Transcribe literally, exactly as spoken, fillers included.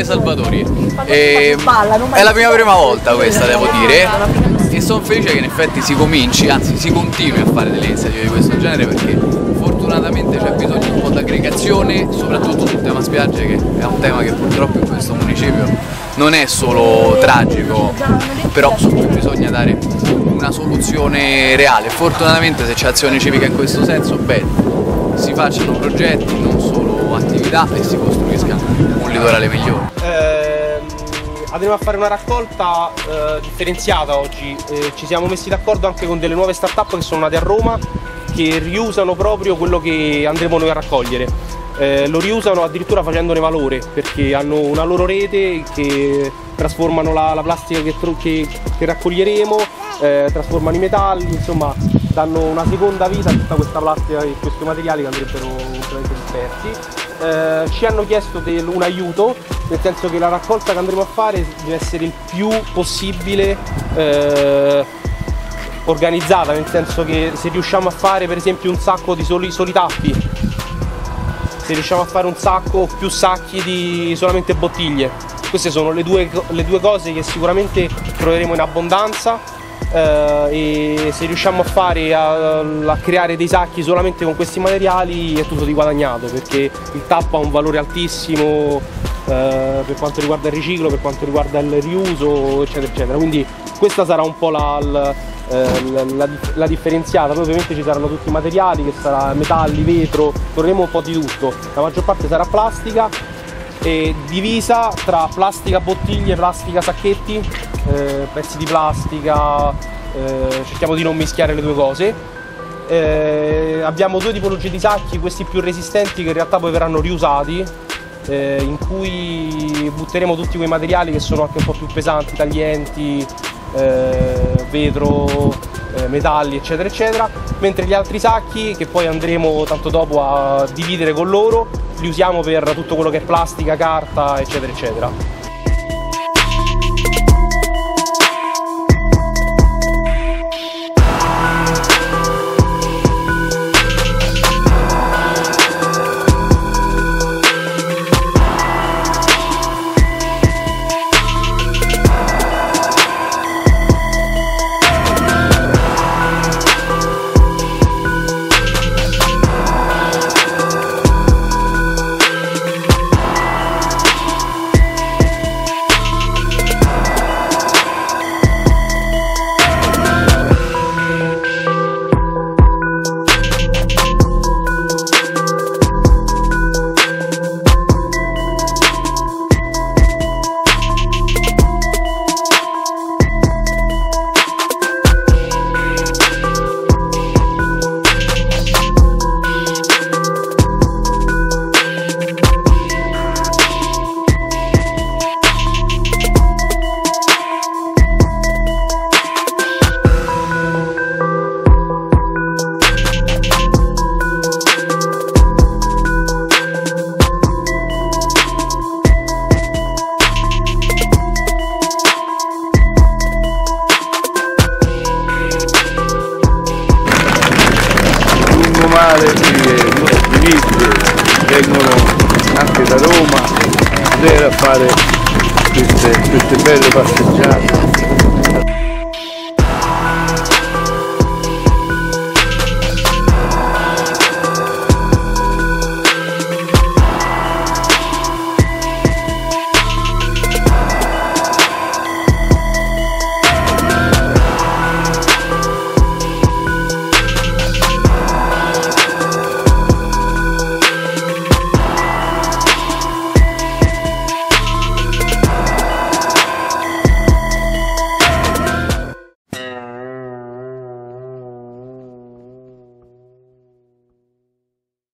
Michele Salvatori. E è la mia prima volta questa, devo dire, e sono felice che in effetti si cominci, anzi si continui a fare delle iniziative di questo genere, perché fortunatamente c'è bisogno di un po' di aggregazione, soprattutto sul tema spiagge, che è un tema che purtroppo in questo municipio non è solo tragico, però su cui bisogna dare una soluzione reale. Fortunatamente se c'è azione civica in questo senso, bene, si facciano progetti, non solo attività, e si costruisca un litorale migliore. Eh, andremo a fare una raccolta eh, differenziata oggi, eh, ci siamo messi d'accordo anche con delle nuove start-up che sono nate a Roma, che riusano proprio quello che andremo noi a raccogliere. Eh, lo riusano addirittura facendone valore, perché hanno una loro rete che trasformano la, la plastica che, che, che raccoglieremo, eh, trasformano i metalli, insomma danno una seconda vita a tutta questa plastica e questi materiali che andrebbero completamente dispersi. Eh, ci hanno chiesto del, un aiuto, nel senso che la raccolta che andremo a fare deve essere il più possibile eh, organizzata, nel senso che se riusciamo a fare per esempio un sacco di soli, soli tappi, se riusciamo a fare un sacco o più sacchi di solamente bottiglie, queste sono le due, le due cose che sicuramente troveremo in abbondanza. Uh, e se riusciamo a fare a, a creare dei sacchi solamente con questi materiali è tutto di guadagnato, perché il tappo ha un valore altissimo uh, per quanto riguarda il riciclo, per quanto riguarda il riuso, eccetera eccetera. Quindi questa sarà un po' la, la, la, la, la differenziata. Poi ovviamente ci saranno tutti i materiali, che sarà metalli, vetro, troveremo un po' di tutto. La maggior parte sarà plastica, e divisa tra plastica bottiglie, plastica sacchetti, eh, pezzi di plastica, eh, cerchiamo di non mischiare le due cose. Eh, abbiamo due tipologie di sacchi, questi più resistenti che in realtà poi verranno riusati, eh, in cui butteremo tutti quei materiali che sono anche un po' più pesanti, taglienti, eh, vetro, eh, metalli eccetera eccetera, mentre gli altri sacchi, che poi andremo tanto dopo a dividere con loro, li usiamo per tutto quello che è plastica, carta eccetera eccetera. I turisti vengono anche da Roma a vedere, a fare queste, queste belle passeggiate.